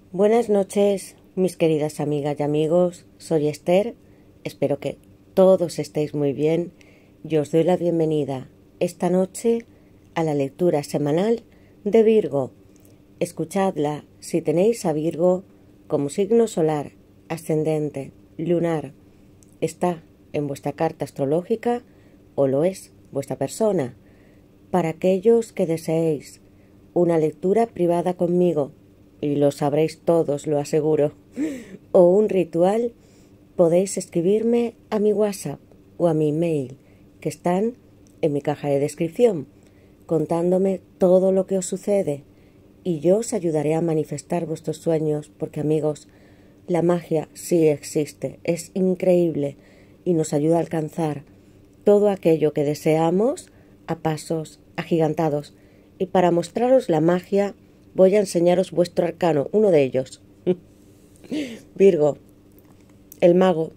Buenas noches, mis queridas amigas y amigos. Soy Esther. Espero que todos estéis muy bien. Yo os doy la bienvenida esta noche a la lectura semanal de Virgo. Escuchadla si tenéis a Virgo como signo solar, ascendente, lunar. Está en vuestra carta astrológica o lo es vuestra persona. Para aquellos que deseéis una lectura privada conmigo, y lo sabréis todos, lo aseguro, o un ritual, podéis escribirme a mi WhatsApp o a mi email, que están en mi caja de descripción, contándome todo lo que os sucede, y yo os ayudaré a manifestar vuestros sueños, porque amigos, la magia sí existe, es increíble, y nos ayuda a alcanzar todo aquello que deseamos a pasos agigantados. Y para mostraros la magia, voy a enseñaros vuestro arcano, uno de ellos. Virgo, el mago.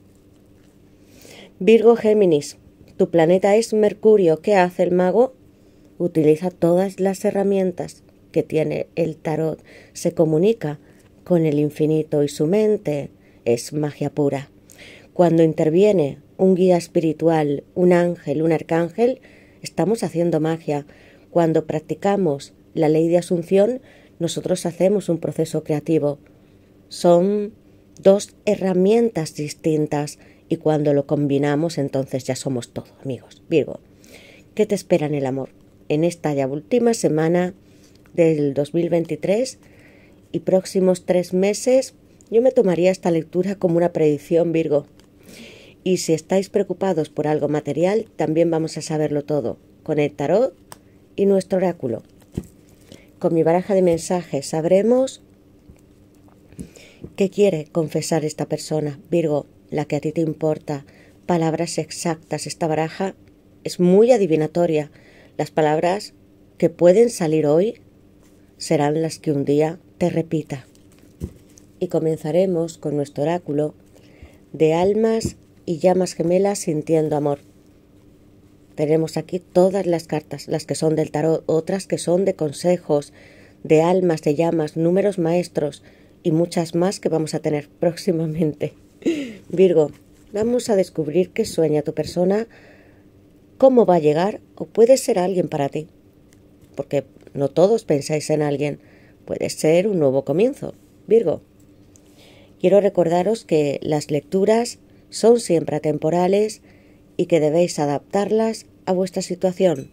Virgo Géminis, tu planeta es Mercurio. ¿Qué hace el mago? Utiliza todas las herramientas que tiene el tarot. Se comunica con el infinito y su mente es magia pura. Cuando interviene un guía espiritual, un ángel, un arcángel, estamos haciendo magia. Cuando practicamos la ley de asunción, nosotros hacemos un proceso creativo. Son dos herramientas distintas y cuando lo combinamos entonces ya somos todo, amigos. Virgo, ¿qué te espera en el amor? En esta ya última semana del 2023 y próximos 3 meses, yo me tomaría esta lectura como una predicción, Virgo. Y si estáis preocupados por algo material, también vamos a saberlo todo con el tarot y nuestro oráculo. Con mi baraja de mensajes sabremos qué quiere confesar esta persona, Virgo, la que a ti te importa. Palabras exactas. Esta baraja es muy adivinatoria. Las palabras que pueden salir hoy serán las que un día te repita. Y comenzaremos con nuestro oráculo de almas y llamas gemelas sintiendo amor. Tenemos aquí todas las cartas, las que son del tarot, otras que son de consejos, de almas, de llamas, números maestros y muchas más que vamos a tener próximamente. Virgo, vamos a descubrir qué sueña tu persona, cómo va a llegar o puede ser alguien para ti. Porque no todos pensáis en alguien, puede ser un nuevo comienzo. Virgo, quiero recordaros que las lecturas son siempre atemporales y que debéis adaptarlas a vuestra situación.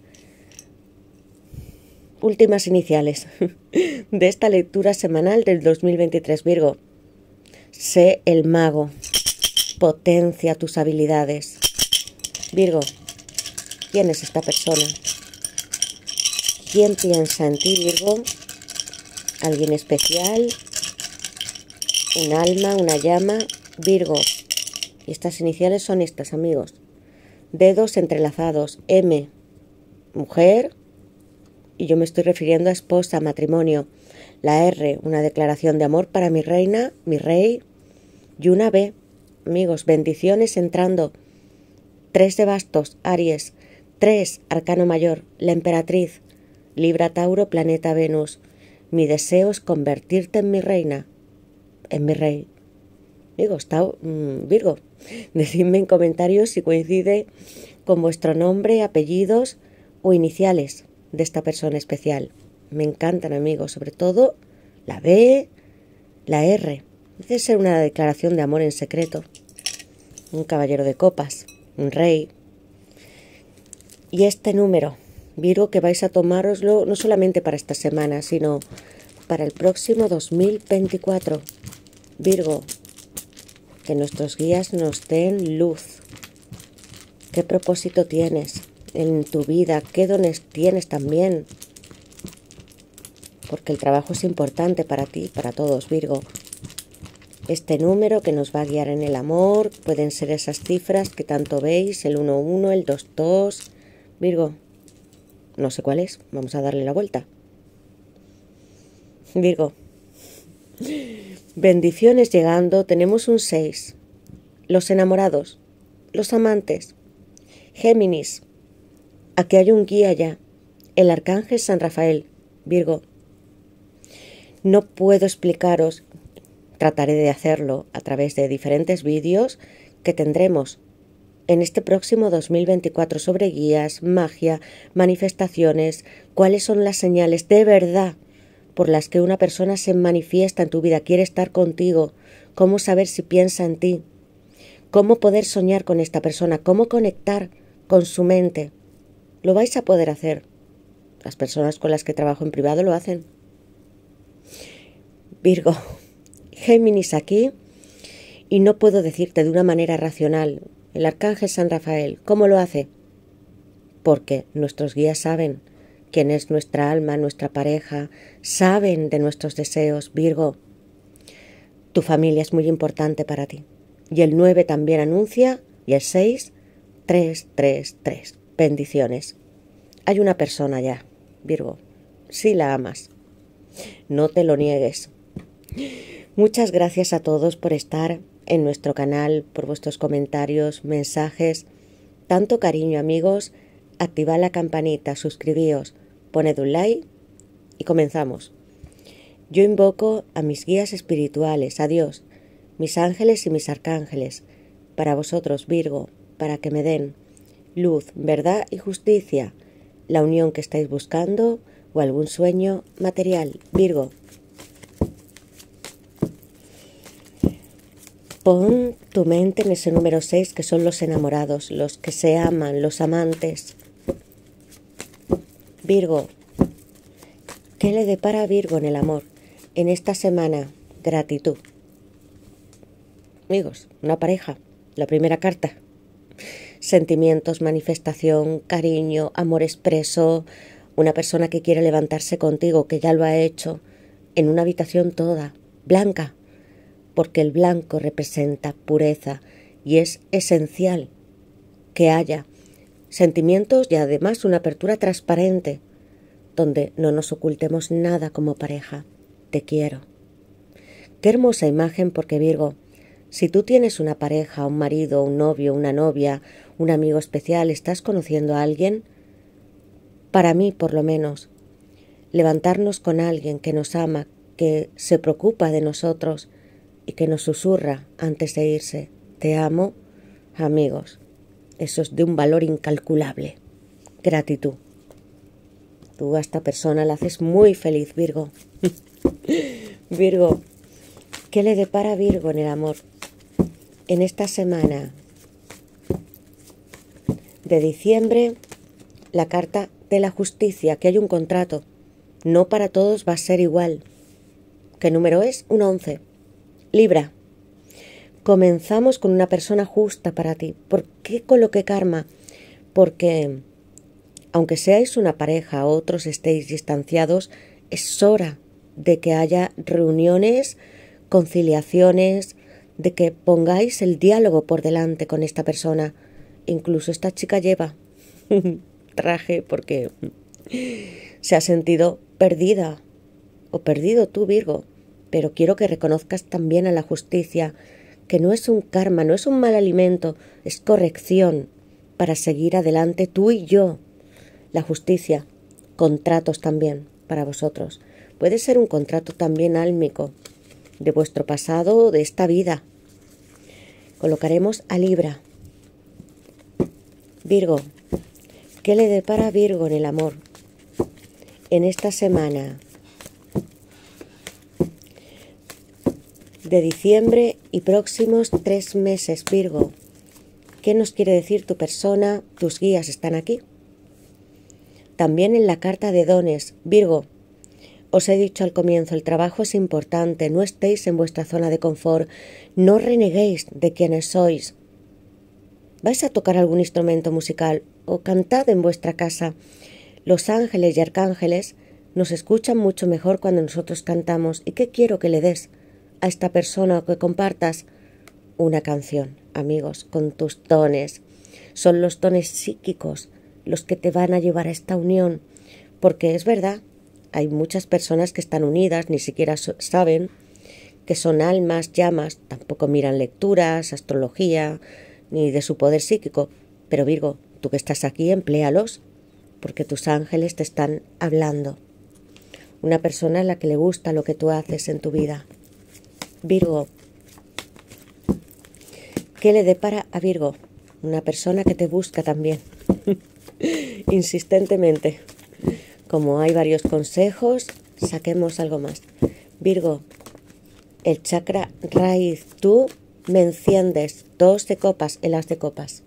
Últimas iniciales de esta lectura semanal del 2023, Virgo. Sé el mago. Potencia tus habilidades. Virgo, ¿quién es esta persona? ¿Quién piensa en ti, Virgo? ¿Alguien especial? ¿Un alma, una llama? Virgo. Y estas iniciales son estas, amigos. Dedos entrelazados, M, mujer, y yo me estoy refiriendo a esposa, matrimonio. La R, una declaración de amor para mi reina, mi rey, y una B, amigos, bendiciones entrando. 3 de bastos, Aries, 3, arcano mayor, la emperatriz, Libra, Tauro, planeta Venus. Mi deseo es convertirte en mi reina, en mi rey. Amigos, Virgo, decidme en comentarios si coincide con vuestro nombre, apellidos o iniciales de esta persona especial. Me encantan, amigos, sobre todo la B, la R. Debe ser una declaración de amor en secreto. Un caballero de copas, un rey. Y este número, Virgo, que vais a tomároslo no solamente para esta semana, sino para el próximo 2024. Virgo, que nuestros guías nos den luz. ¿Qué propósito tienes en tu vida? ¿Qué dones tienes también? Porque el trabajo es importante para ti, para todos, Virgo. Este número que nos va a guiar en el amor, pueden ser esas cifras que tanto veis, el 11, el 22. Virgo, no sé cuál es, vamos a darle la vuelta. Virgo, bendiciones llegando, tenemos un 6. Los enamorados, los amantes. Géminis, aquí hay un guía ya, el arcángel San Rafael. Virgo, No puedo explicaros, trataré de hacerlo a través de diferentes vídeos que tendremos en este próximo 2024 sobre guías, magia, manifestaciones, cuáles son las señales de verdad por las que una persona se manifiesta en tu vida, quiere estar contigo, cómo saber si piensa en ti, cómo poder soñar con esta persona, cómo conectar con su mente. Lo vais a poder hacer. Las personas con las que trabajo en privado lo hacen. Virgo, Géminis aquí, y no puedo decirte de una manera racional. El arcángel San Rafael, ¿cómo lo hace? Porque nuestros guías saben quién es nuestra alma, nuestra pareja, saben de nuestros deseos. Virgo, tu familia es muy importante para ti. Y el 9 también anuncia, y el 6, 3, 3, 3. Bendiciones. Hay una persona ya, Virgo, si la amas, no te lo niegues. Muchas gracias a todos por estar en nuestro canal, por vuestros comentarios, mensajes. Tanto cariño, amigos. Activad la campanita, suscribíos, poned un like y comenzamos. Yo invoco a mis guías espirituales, a Dios, mis ángeles y mis arcángeles, para vosotros, Virgo, para que me den luz, verdad y justicia, la unión que estáis buscando o algún sueño material. Virgo, pon tu mente en ese número 6, que son los enamorados, los que se aman, los amantes. Virgo, ¿qué le depara a Virgo en el amor? En esta semana, gratitud. Amigos, una pareja, la primera carta. Sentimientos, manifestación, cariño, amor expreso, una persona que quiere levantarse contigo, que ya lo ha hecho, en una habitación toda, blanca, porque el blanco representa pureza y es esencial que haya sentimientos y además una apertura transparente, donde no nos ocultemos nada como pareja. Te quiero. Qué hermosa imagen, porque Virgo, si tú tienes una pareja, un marido, un novio, una novia, un amigo especial, estás conociendo a alguien, para mí por lo menos, levantarnos con alguien que nos ama, que se preocupa de nosotros y que nos susurra antes de irse, te amo, amigos, eso es de un valor incalculable. Gratitud. Tú a esta persona la haces muy feliz, Virgo. Virgo, ¿qué le depara a Virgo en el amor? En esta semana de diciembre, la carta de la justicia, que hay un contrato. No para todos va a ser igual. ¿Qué número es? Un 11. Libra, comenzamos con una persona justa para ti. ¿Por qué coloqué karma? Porque aunque seáis una pareja, otros estéis distanciados, es hora de que haya reuniones, conciliaciones, de que pongáis el diálogo por delante con esta persona. Incluso esta chica lleva traje porque se ha sentido perdida o perdido tú, Virgo. Pero quiero que reconozcas también a la justicia, que no es un karma, no es un mal alimento, es corrección para seguir adelante tú y yo. La justicia, contratos también para vosotros. Puede ser un contrato también álmico, de vuestro pasado o de esta vida. Colocaremos a Libra. Virgo, ¿qué le depara a Virgo en el amor? En esta semana de diciembre y próximos 3 meses, Virgo. ¿Qué nos quiere decir tu persona? Tus guías están aquí. También en la carta de dones, Virgo, os he dicho al comienzo, el trabajo es importante, no estéis en vuestra zona de confort, no reneguéis de quienes sois. ¿Vais a tocar algún instrumento musical o cantad en vuestra casa? Los ángeles y arcángeles nos escuchan mucho mejor cuando nosotros cantamos. ¿Y qué quiero que le des a esta persona o que compartas? Una canción, amigos, con tus dones. Son los dones psíquicos los que te van a llevar a esta unión, porque es verdad, hay muchas personas que están unidas, ni siquiera saben que son almas, llamas, tampoco miran lecturas, astrología, ni de su poder psíquico. Pero Virgo, tú que estás aquí, empléalos, porque tus ángeles te están hablando. una persona a la que le gusta lo que tú haces en tu vida. Virgo, ¿qué le depara a Virgo? Una persona que te busca también, insistentemente. Como hay varios consejos, saquemos algo más. Virgo, el chakra raíz, tú me enciendes. 2 de copas, el as de copas.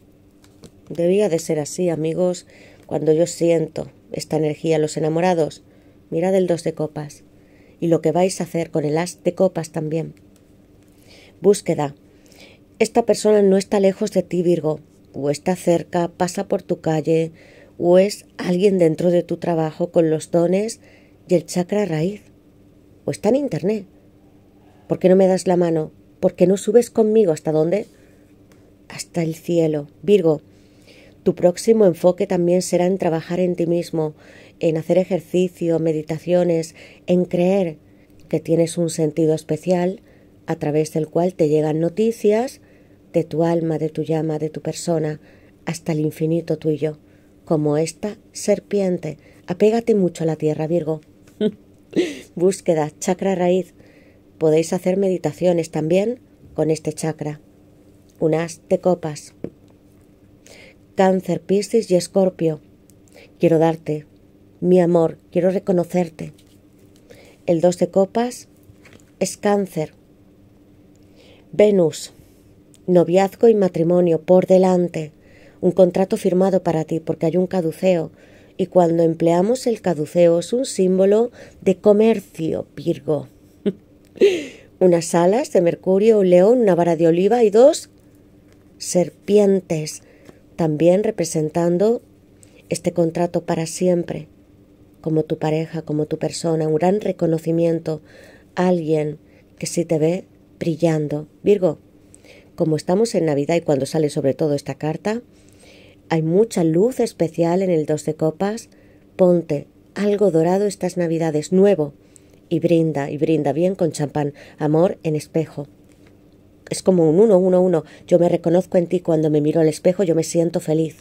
Debía de ser así, amigos, cuando yo siento esta energía, los enamorados. Mirad el 2 de copas y lo que vais a hacer con el as de copas también. Búsqueda. Esta persona no está lejos de ti, Virgo, o está cerca, pasa por tu calle, o es alguien dentro de tu trabajo con los dones y el chakra raíz, o está en internet. ¿Por qué no me das la mano? ¿Por qué no subes conmigo? ¿Hasta dónde? Hasta el cielo. Virgo, tu próximo enfoque también será en trabajar en ti mismo, en hacer ejercicio, meditaciones, en creer que tienes un sentido especial a través del cual te llegan noticias de tu alma, de tu llama, de tu persona, hasta el infinito tuyo, como esta serpiente. Apégate mucho a la tierra, Virgo. Búsqueda, chakra raíz. Podéis hacer meditaciones también con este chakra. Un as de copas. Cáncer, Piscis y Escorpio. Quiero darte mi amor, quiero reconocerte. El 2 de copas es Cáncer. Venus, noviazgo y matrimonio por delante. Un contrato firmado para ti porque hay un caduceo. Y cuando empleamos el caduceo es un símbolo de comercio, Virgo. Unas alas de Mercurio, un león, una vara de oliva y 2 serpientes, también representando este contrato para siempre, como tu pareja, como tu persona, un gran reconocimiento, alguien que sí te ve brillando. Virgo, como estamos en Navidad y cuando sale sobre todo esta carta, hay mucha luz especial en el 2 de copas. Ponte algo dorado estas Navidades, nuevo, y brinda bien con champán. Amor en espejo. Es como un 1-1-1. Yo me reconozco en ti cuando me miro al espejo, yo me siento feliz.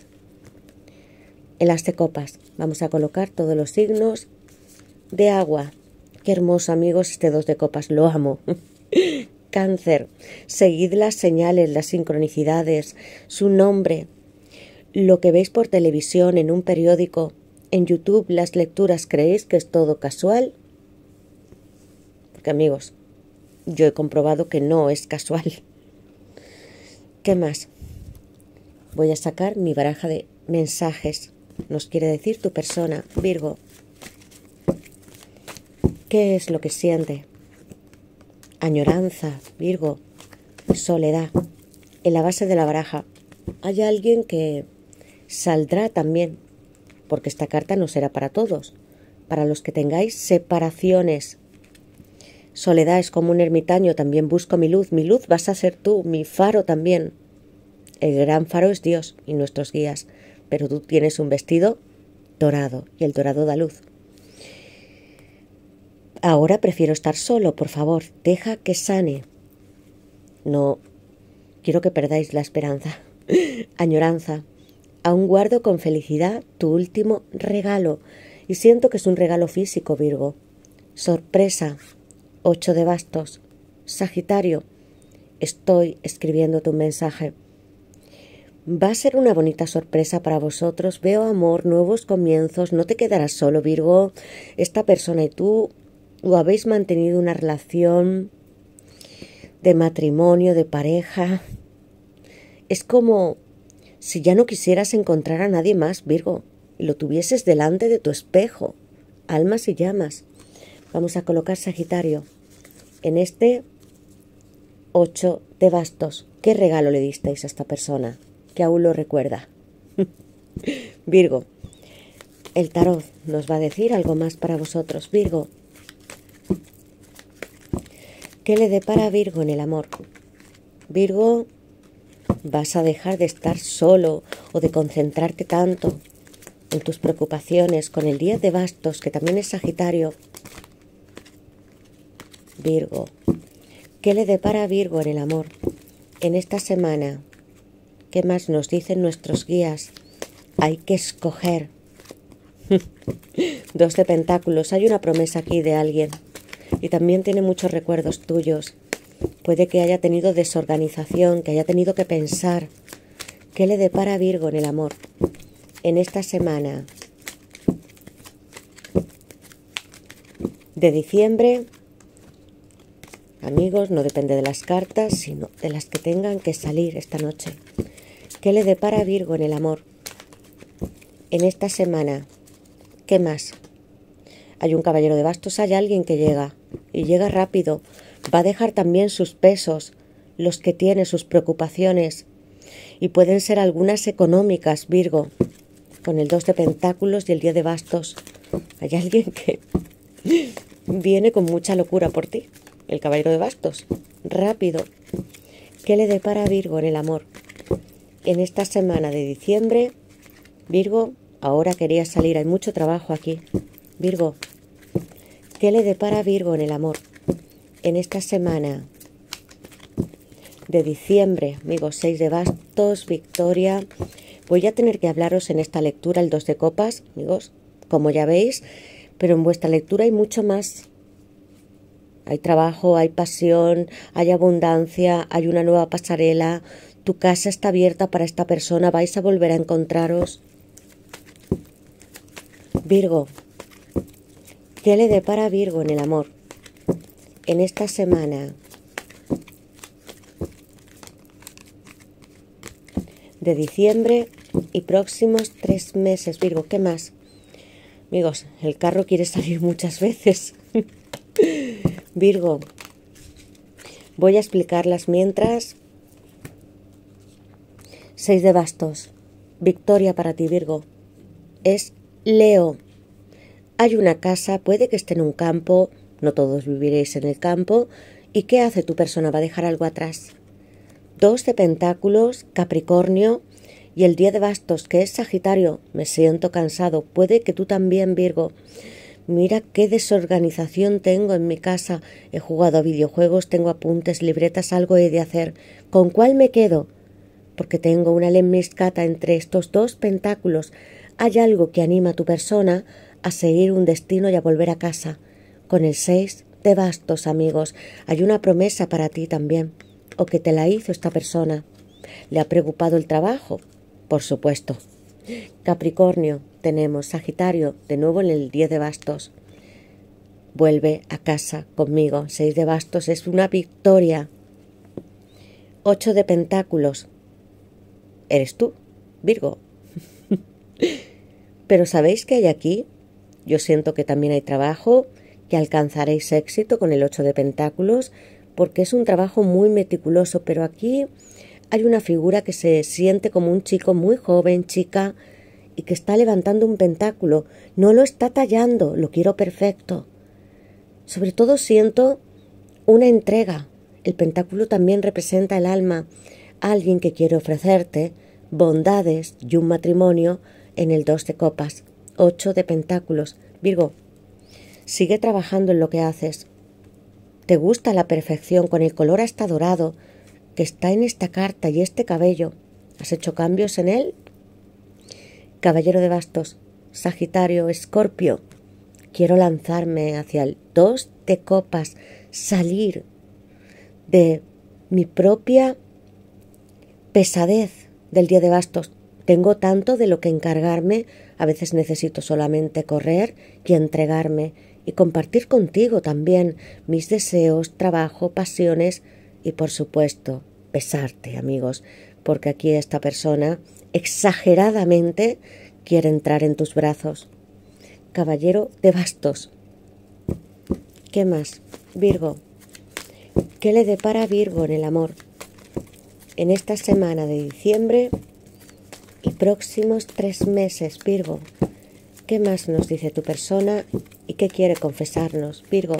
El as de copas. Vamos a colocar todos los signos de agua. Qué hermoso, amigos, este 2 de copas. Lo amo. Cáncer. Seguid las señales, las sincronicidades, su nombre, lo que veis por televisión, en un periódico, en YouTube, las lecturas. ¿Creéis que es todo casual? Porque, amigos, yo he comprobado que no es casual. ¿Qué más? Voy a sacar mi baraja de mensajes. Nos quiere decir tu persona, Virgo. ¿Qué es lo que siente? Añoranza, Virgo. Soledad. En la base de la baraja hay alguien que saldrá también, porque esta carta no será para todos. Para los que tengáis separaciones. Soledad es como un ermitaño, también busco mi luz vas a ser tú, mi faro también. El gran faro es Dios y nuestros guías, pero tú tienes un vestido dorado y el dorado da luz. Ahora prefiero estar solo, por favor, deja que sane. No quiero que perdáis la esperanza. Añoranza, aún guardo con felicidad tu último regalo y siento que es un regalo físico, Virgo. Sorpresa. 8 de bastos. Sagitario, estoy escribiéndote un mensaje. Va a ser una bonita sorpresa para vosotros. Veo amor, nuevos comienzos. No te quedarás solo, Virgo. Esta persona y tú o habéis mantenido una relación de matrimonio, de pareja. Es como si ya no quisieras encontrar a nadie más, Virgo, y lo tuvieses delante de tu espejo. Almas y llamas. Vamos a colocar Sagitario. En este 8 de bastos. ¿Qué regalo le disteis a esta persona que aún lo recuerda? Virgo, el tarot nos va a decir algo más para vosotros. Virgo, ¿qué le depara a Virgo en el amor? Virgo, vas a dejar de estar solo o de concentrarte tanto en tus preocupaciones con el 10 de bastos, que también es Sagitario. Virgo, ¿qué le depara a Virgo en el amor en esta semana? ¿Qué más nos dicen nuestros guías? Hay que escoger. 2 de pentáculos. Hay una promesa aquí de alguien. Y también tiene muchos recuerdos tuyos. Puede que haya tenido desorganización, que haya tenido que pensar. ¿Qué le depara a Virgo en el amor? En esta semana de diciembre, amigos, no depende de las cartas, sino de las que tengan que salir esta noche. ¿Qué le depara a Virgo en el amor? En esta semana, ¿qué más? Hay un caballero de bastos, hay alguien que llega, y llega rápido. Va a dejar también sus pesos, los que tiene, sus preocupaciones, y pueden ser algunas económicas, Virgo, con el 2 de pentáculos y el 10 de bastos. Hay alguien que viene con mucha locura por ti, el caballero de bastos, rápido. ¿Qué le depara a Virgo en el amor? En esta semana de diciembre, Virgo, ahora quería salir, hay mucho trabajo aquí. Virgo, ¿qué le depara a Virgo en el amor? En esta semana de diciembre, amigos, 6 de bastos, victoria. Voy a tener que hablaros en esta lectura el 2 de copas, amigos, como ya veis, pero en vuestra lectura hay mucho más. Hay trabajo, hay pasión, hay abundancia, hay una nueva pasarela. Tu casa está abierta para esta persona, vais a volver a encontraros. Virgo, ¿qué le depara a Virgo en el amor? En esta semana de diciembre y próximos 3 meses, Virgo, ¿qué más? Amigos, el carro quiere salir muchas veces. Virgo, voy a explicarlas mientras. 6 de bastos, victoria para ti, Virgo. Es Leo. Hay una casa, puede que esté en un campo, no todos viviréis en el campo. ¿Y qué hace tu persona? Va a dejar algo atrás. 2 de pentáculos, Capricornio, y el 10 de bastos, que es Sagitario. Me siento cansado. Puede que tú también, Virgo. Mira qué desorganización tengo en mi casa. He jugado a videojuegos, tengo apuntes, libretas, algo he de hacer. ¿Con cuál me quedo? Porque tengo una lemniscata entre estos 2 pentáculos. Hay algo que anima a tu persona a seguir un destino y a volver a casa. Con el 6 de bastos, amigos, hay una promesa para ti también. O que te la hizo esta persona. ¿Le ha preocupado el trabajo? Por supuesto. Capricornio, tenemos Sagitario, de nuevo en el 10 de bastos. Vuelve a casa conmigo. 6 de bastos es una victoria. 8 de pentáculos. Eres tú, Virgo. Pero ¿sabéis qué hay aquí? Yo siento que también hay trabajo, que alcanzaréis éxito con el 8 de pentáculos, porque es un trabajo muy meticuloso, pero aquí hay una figura que se siente como un chico muy joven, chica, y que está levantando un pentáculo. No lo está tallando, lo quiero perfecto. Sobre todo siento una entrega. El pentáculo también representa el alma. Alguien que quiere ofrecerte bondades y un matrimonio en el 2 de copas. 8 de pentáculos. Virgo, sigue trabajando en lo que haces. Te gusta la perfección con el color hasta dorado que está en esta carta y este cabello. ¿Has hecho cambios en él? Caballero de bastos, Sagitario, Escorpio. Quiero lanzarme hacia el 2 de copas, salir de mi propia pesadez del 10 de bastos. Tengo tanto de lo que encargarme, a veces necesito solamente correr y entregarme y compartir contigo también mis deseos, trabajo, pasiones y por supuesto besarte, amigos, porque aquí esta persona exageradamente quiere entrar en tus brazos. Caballero de bastos. ¿Qué más? Virgo. ¿Qué le depara a Virgo en el amor? En esta semana de diciembre y próximos 3 meses, Virgo. ¿Qué más nos dice tu persona y qué quiere confesarnos, Virgo?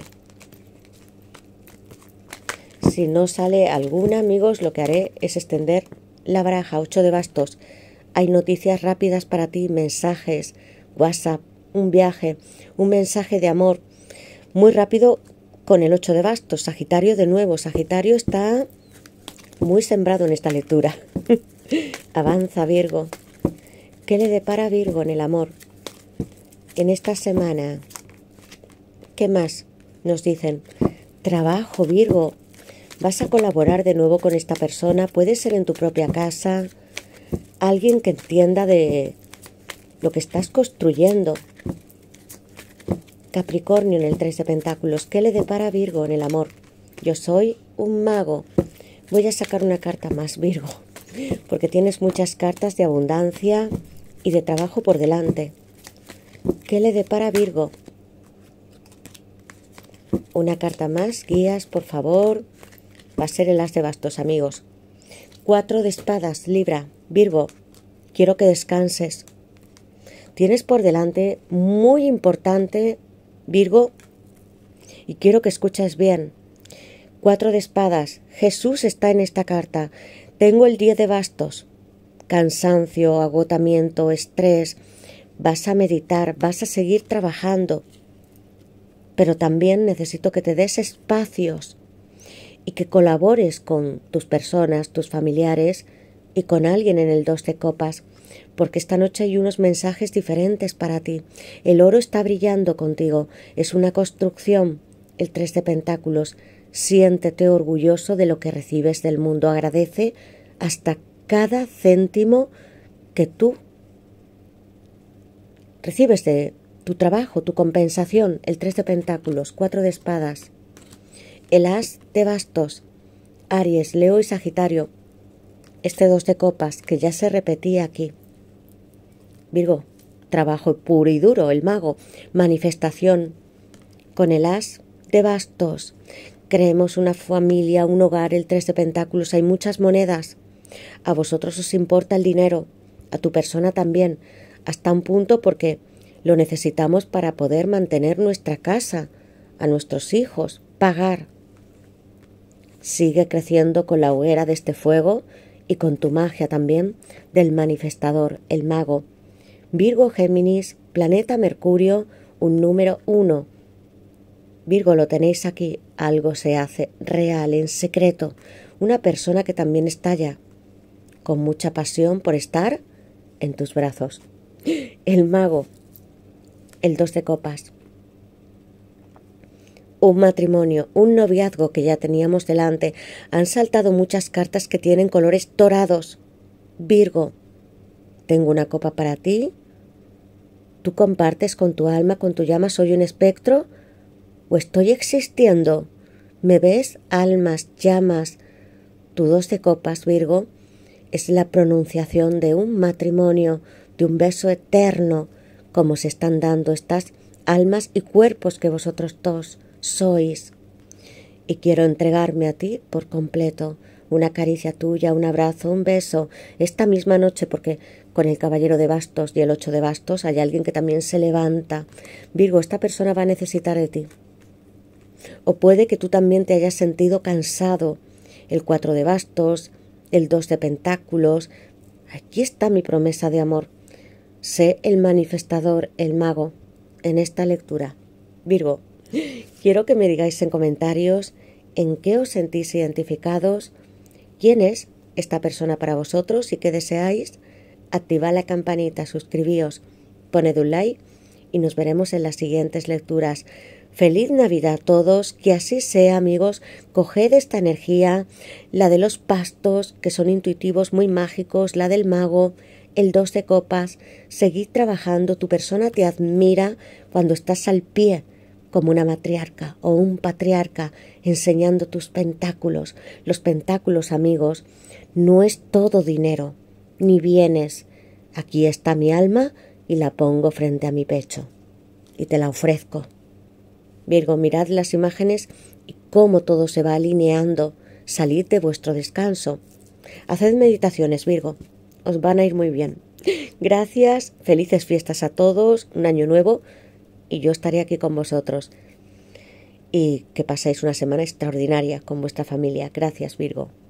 Si no sale alguna, amigos, lo que haré es extender la baraja. 8 de bastos. Hay noticias rápidas para ti, mensajes, WhatsApp, un viaje, un mensaje de amor. Muy rápido con el 8 de bastos. Sagitario de nuevo. Sagitario está muy sembrado en esta lectura. Avanza, Virgo. ¿Qué le depara a Virgo en el amor? en esta semana. ¿Qué más nos dicen? Trabajo, Virgo. Vas a colaborar de nuevo con esta persona. Puede ser en tu propia casa. Alguien que entienda de lo que estás construyendo. Capricornio en el 3 de Pentáculos. ¿Qué le depara a Virgo en el amor? Yo soy un mago. Voy a sacar una carta más, Virgo, porque tienes muchas cartas de abundancia y de trabajo por delante. ¿Qué le depara a Virgo? Una carta más, guías, por favor. Va a ser el as de bastos, amigos. 4 de espadas, Libra. Virgo, quiero que descanses. Tienes por delante muy importante, Virgo, y quiero que escuches bien. 4 de espadas. Jesús está en esta carta. Tengo el 10 de bastos. Cansancio, agotamiento, estrés. Vas a meditar, vas a seguir trabajando. Pero también necesito que te des espacios y que colabores con tus personas, tus familiares y con alguien en el 2 de copas, porque esta noche hay unos mensajes diferentes para ti. El oro está brillando contigo, es una construcción. El 3 de pentáculos. Siéntete orgulloso de lo que recibes del mundo. Agradece hasta cada céntimo que tú recibes de tu trabajo, tu compensación. El 3 de pentáculos, 4 de espadas. El as de bastos, Aries, Leo y Sagitario. Este 2 de copas que ya se repetía aquí. Virgo, trabajo puro y duro, el mago. Manifestación con el as de bastos. Creemos una familia, un hogar, el 3 de pentáculos. Hay muchas monedas. A vosotros os importa el dinero, a tu persona también, hasta un punto porque lo necesitamos para poder mantener nuestra casa, a nuestros hijos, pagar. Sigue creciendo con la hoguera de este fuego y con tu magia también del manifestador, el mago. Virgo, Géminis, planeta Mercurio, un número 1. Virgo, lo tenéis aquí, algo se hace real, en secreto. Una persona que también estalla con mucha pasión por estar en tus brazos. El mago, el 2 de copas. Un matrimonio, un noviazgo que ya teníamos delante. Han saltado muchas cartas que tienen colores dorados. Virgo, tengo una copa para ti. Tú compartes con tu alma, con tu llama. ¿Soy un espectro o estoy existiendo? ¿Me ves? Almas, llamas. Tu 2 de copas, Virgo, es la pronunciación de un matrimonio, de un beso eterno, como se están dando estas almas y cuerpos que vosotros dos sois. Y quiero entregarme a ti por completo. Una caricia tuya, un abrazo, un beso, esta misma noche, porque con el caballero de bastos y el 8 de bastos hay alguien que también se levanta. Virgo, esta persona va a necesitar de ti. O puede que tú también te hayas sentido cansado. El 4 de bastos, el 2 de pentáculos. Aquí está mi promesa de amor. Sé el manifestador, el mago, en esta lectura. Virgo, quiero que me digáis en comentarios en qué os sentís identificados, quién es esta persona para vosotros y qué deseáis. Activad la campanita, suscribíos, poned un like y nos veremos en las siguientes lecturas. Feliz Navidad a todos, que así sea, amigos. Coged esta energía, la de los bastos, que son intuitivos, muy mágicos, la del mago, el 2 de copas. Seguid trabajando, tu persona te admira cuando estás al pie, como una matriarca o un patriarca, enseñando tus pentáculos. Los pentáculos, amigos, no es todo dinero, ni bienes. Aquí está mi alma y la pongo frente a mi pecho y te la ofrezco. Virgo, mirad las imágenes y cómo todo se va alineando. Salid de vuestro descanso. Haced meditaciones, Virgo. Os van a ir muy bien. Gracias, felices fiestas a todos, un año nuevo y yo estaré aquí con vosotros. Y que paséis una semana extraordinaria con vuestra familia. Gracias, Virgo.